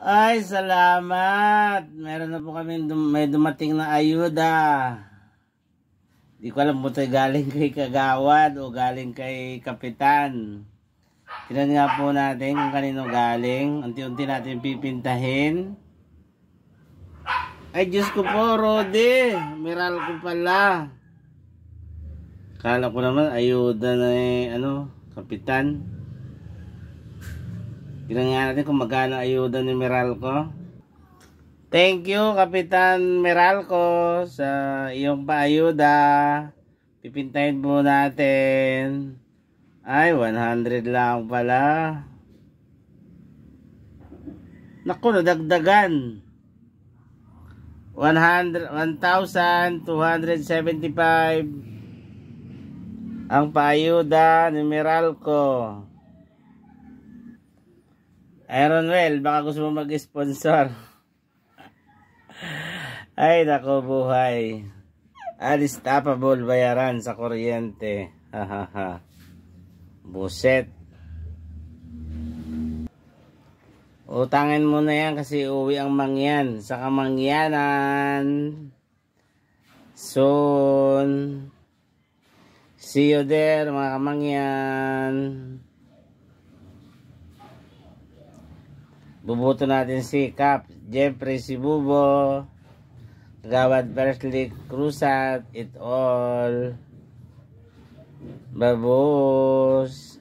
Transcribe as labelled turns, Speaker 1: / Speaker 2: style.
Speaker 1: Ay, salamat. Meron na po kami may dumating na ayuda. Di ko alam kung ito galing kay Kagawad o galing kay Kapitan. Tignan nga po natin kung kanino galing. Unti-unti natin pipintahin. Ay, Diyos ko po, Rode. Meral ko pala. Kala ko naman ayuda na Kapitan. Tignan nga natin kung magkano ayuda ni Meralco. Thank you, Kapitan Meralco, sa iyong paayuda. Pipintahin po natin. Ay, 100 lang pala. Naku, nadagdagan. 1,275 ang paayuda ni Meralco. Ironwell, baka gusto mo mag-sponsor. Ay, nako buhay. Unstoppable bayaran sa kuryente. Hahaha. Buset. Utangin mo na yan kasi uwi ang mangyan sa Kamangyanan. Soon. See you there, mga Kamangyan. Bubuto natin si Cap Jeffrey Sibubo, Gawad Persley Cruzat, it all. Babos.